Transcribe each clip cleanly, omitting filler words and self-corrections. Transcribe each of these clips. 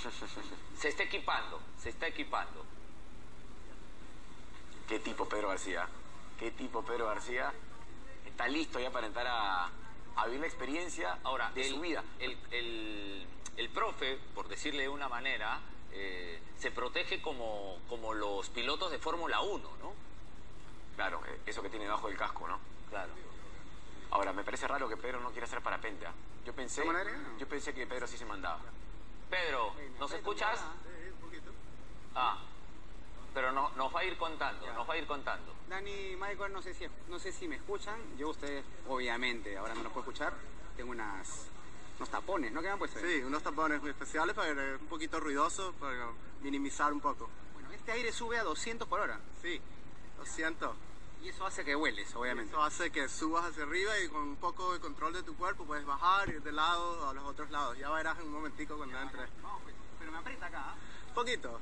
Se está equipando, se está equipando. ¿Qué tipo Pedro García? ¿Qué tipo Pedro García? Está listo ya para entrar a vivir la experiencia Ahora, de su vida. El profe, por decirle de una manera, se protege como los pilotos de Fórmula 1, ¿no? Claro, eso que tiene debajo del casco, ¿no? Claro. Ahora, me parece raro que Pedro no quiera hacer parapente. Yo pensé que Pedro sí se mandaba. Pedro, ¿nos escuchas? Ah, pero no, nos va a ir contando, nos va a ir contando. Dani, Michael, no sé si me escuchan. Yo ustedes, obviamente, ahora no los puedo escuchar. Tengo unos tapones, ¿no? ¿Qué me han puesto ahí? Sí, unos tapones muy especiales para un poquito ruidoso, para minimizar un poco. Bueno, este aire sube a 200 por hora. Sí, 200. Y eso hace que hueles, obviamente. Eso hace que subas hacia arriba y con un poco de control de tu cuerpo puedes bajar, ir de lado a los otros lados. Ya verás en un momentico cuando entres. Vamos, pues. Pero me aprieta acá, ¿eh? Un poquito.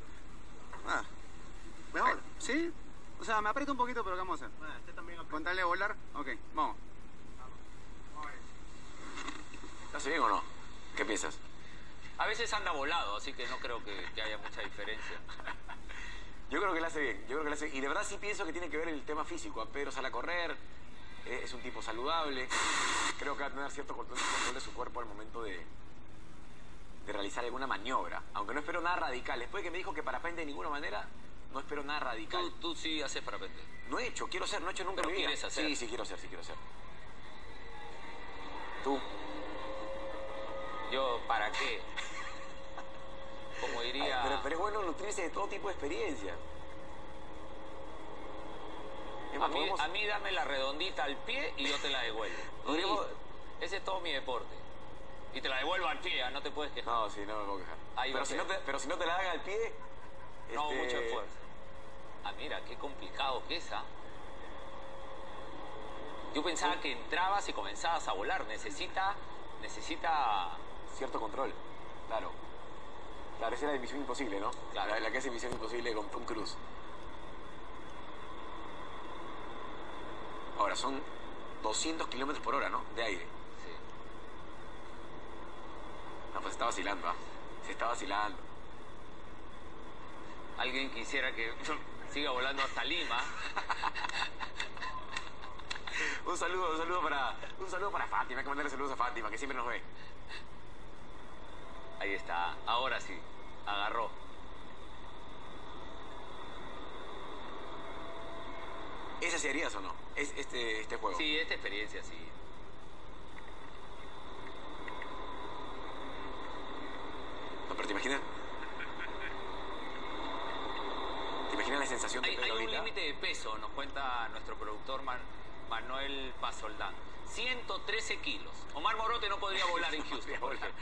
Mejor. ¿Sí? O sea, me aprieta un poquito, pero ¿qué vamos a hacer? Este también aprieta. ¿Con tal de volar? Ok, vamos. ¿Te hace bien o no? ¿Qué piensas? A veces anda volado, así que no creo que haya mucha diferencia. Yo creo que le hace bien, yo creo que le hace bien. Y de verdad sí pienso que tiene que ver el tema físico. A Pedro sale a correr, es un tipo saludable. Creo que va a tener cierto control de su cuerpo al momento de realizar alguna maniobra. Aunque no espero nada radical. Después de que me dijo que parapente de ninguna manera, no espero nada radical. Tú sí haces parapente. No he hecho, quiero ser, no he hecho nunca en mi vida. ¿Quieres hacer? Sí, quiero ser. ¿Tú? Yo, ¿para qué? Como diría... Pero es bueno nutrirse de todo tipo de experiencias. A mí dame la redondita al pie y yo te la devuelvo. Ese es todo mi deporte. Y te la devuelvo al pie, no te puedes quejar. No, sí, no me puedo quejar. Pero si no te la hagan al pie... No, mucho esfuerzo. Ah, mira, qué complicado que es, ¿ah? Yo pensaba que entrabas y comenzabas a volar. Necesita... Cierto control, claro. Claro, esa era de Misión Imposible, ¿no? Claro. La que hace Misión Imposible con Tom Cruise. Ahora, son 200 kilómetros por hora, ¿no? De aire. Sí. No, pues se está vacilando, ¿ah? Se está vacilando. Alguien quisiera que siga volando hasta Lima. Un saludo para Fátima. Hay que mandarle saludos a Fátima, que siempre nos ve. Ahí está, ahora sí, agarró. ¿Esa sí harías o no? Este juego. Sí, esta experiencia sí. No, pero ¿te imaginas? ¿Te imaginas la sensación de Hay Pedro un ahorita? límite de peso, nos cuenta nuestro productor Manuel Pasoldán. 113 kilos. Omar Morote no podría volar en Houston, por ejemplo.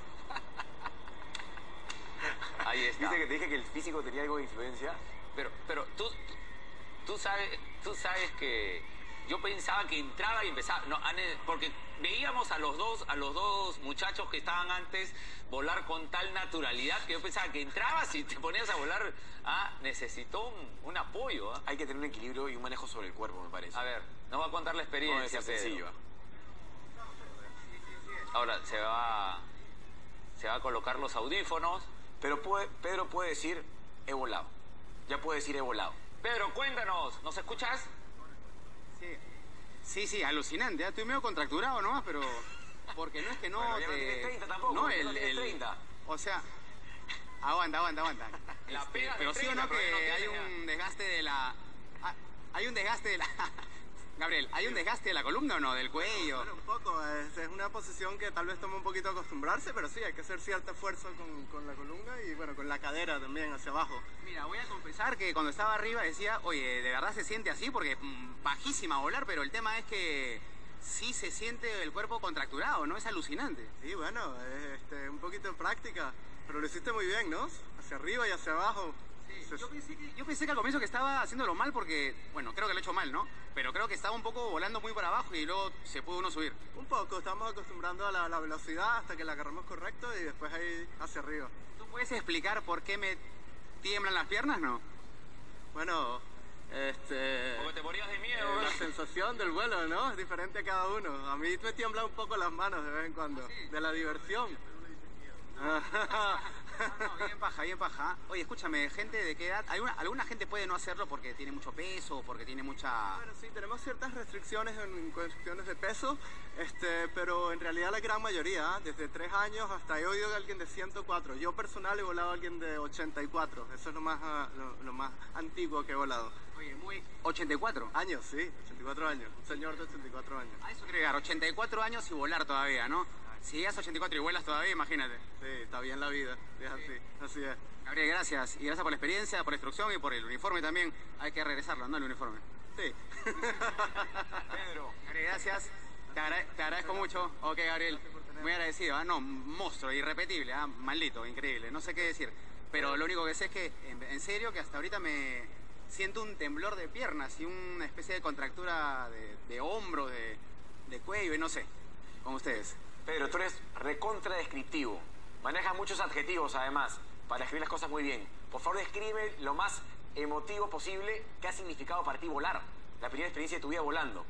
Ahí está. ¿Viste que te dije que el físico tenía algo de influencia? Pero tú sabes que yo pensaba que entraba y empezaba, no, porque veíamos a los dos muchachos que estaban antes volar con tal naturalidad que yo pensaba que entrabas y te ponías a volar. Necesitó un apoyo. Hay que tener un equilibrio y un manejo sobre el cuerpo, me parece. A ver, nos va a contar la No experiencia. es sencillo. Ahora se va a colocar los audífonos. Pero Pedro puede decir, he volado. Ya puede decir, he volado. Pedro, cuéntanos, ¿nos escuchas? Sí, alucinante. Estoy medio contracturado nomás, pero... Porque no es que no... Bueno, ya no tienes 30 tampoco. No, ya no tienes 30. O sea... Aguanta. La pega de pero sí o 30, no que pero no hay tienes un desgaste de la... Hay un desgaste de la... Gabriel, ¿hay un desgaste de la columna o no? ¿Del cuello? Bueno, un poco. Es una posición que tal vez toma un poquito acostumbrarse, pero sí, hay que hacer cierto esfuerzo con la columna y bueno, con la cadera también hacia abajo. Mira, voy a confesar que cuando estaba arriba decía, oye, de verdad se siente así porque bajísima volar, pero el tema es que sí se siente el cuerpo contracturado, ¿no? Es alucinante. Sí, bueno, un poquito de práctica, pero lo hiciste muy bien, ¿no? Hacia arriba y hacia abajo. Yo pensé que al comienzo que estaba haciéndolo mal porque, bueno, creo que lo he hecho mal, ¿no? Pero creo que estaba un poco volando muy para abajo y luego se pudo uno subir. Un poco, estamos acostumbrando a la velocidad hasta que la agarramos correcto y después ahí hacia arriba. ¿Tú puedes explicar por qué me tiemblan las piernas, no? Bueno, Porque te morías de miedo. la sensación del vuelo, ¿no? Es diferente a cada uno. A mí me tiemblan un poco las manos de vez en cuando, de la diversión. No, bien paja, bien paja. Oye, escúchame, gente de qué edad, alguna gente puede no hacerlo porque tiene mucho peso, porque tiene mucha... Bueno, sí, tenemos ciertas restricciones en cuestiones de peso, pero en realidad la gran mayoría, desde 3 años hasta he oído de alguien de 104. Yo personal he volado a alguien de 84, eso es lo más antiguo que he volado. Oye, muy... 84. Años, sí, 84 años, un señor de 84 años. A eso quiero llegar, 84 años y volar todavía, ¿no? Si llegas a 84 y vuelas todavía, imagínate. Sí, está bien la vida, es así es. Gabriel, gracias. Y gracias por la experiencia, por la instrucción y por el uniforme también. Hay que regresarlo, ¿no? El uniforme. Sí. Pedro. Gabriel, gracias. Te agradezco mucho. Ok, Gabriel. Muy agradecido. Ah, no, monstruo, irrepetible, maldito, increíble. No sé qué decir. Pero lo único que sé es que, en serio, que hasta ahorita me siento un temblor de piernas y una especie de contractura de hombros, de cuello y no sé. Con ustedes. Pedro, tú eres recontra descriptivo. Manejas muchos adjetivos, además, para escribir las cosas muy bien. Por favor, describe lo más emotivo posible qué ha significado para ti volar. La primera experiencia de tu vida volando.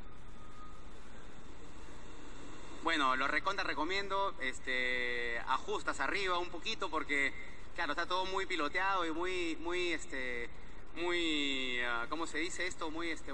Bueno, lo recontra recomiendo. Ajustas arriba un poquito porque, claro, está todo muy piloteado y muy, ¿cómo se dice esto?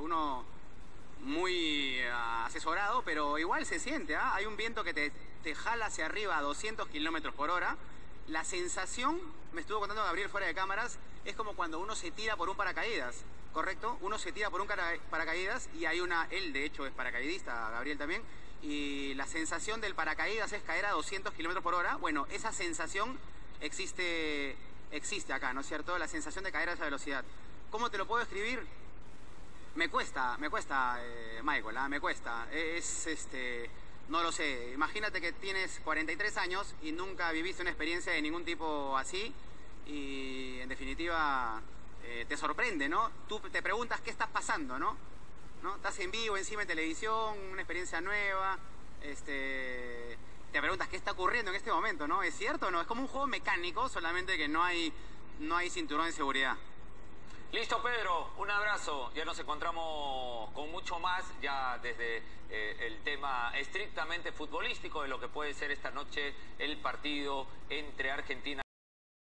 Muy asesorado, pero igual se siente, ¿ah? Hay un viento que te jala hacia arriba a 200 kilómetros por hora. La sensación, me estuvo contando Gabriel fuera de cámaras, es como cuando uno se tira por un paracaídas, ¿correcto? Uno se tira por un paracaídas y él de hecho es paracaidista, Gabriel también, y la sensación del paracaídas es caer a 200 kilómetros por hora. Bueno, esa sensación existe acá, ¿no es cierto? La sensación de caer a esa velocidad. ¿Cómo te lo puedo describir? Me cuesta, Michael, me cuesta. No lo sé. Imagínate que tienes 43 años y nunca viviste una experiencia de ningún tipo así y, en definitiva, te sorprende, ¿no? Tú te preguntas qué estás pasando, ¿no? Estás en vivo, encima en televisión, una experiencia nueva, te preguntas qué está ocurriendo en este momento, ¿no? ¿Es cierto o no? Es como un juego mecánico, solamente que no hay cinturón de seguridad. Listo, Pedro, un abrazo. Ya nos encontramos con mucho más, ya desde el tema estrictamente futbolístico de lo que puede ser esta noche el partido entre Argentina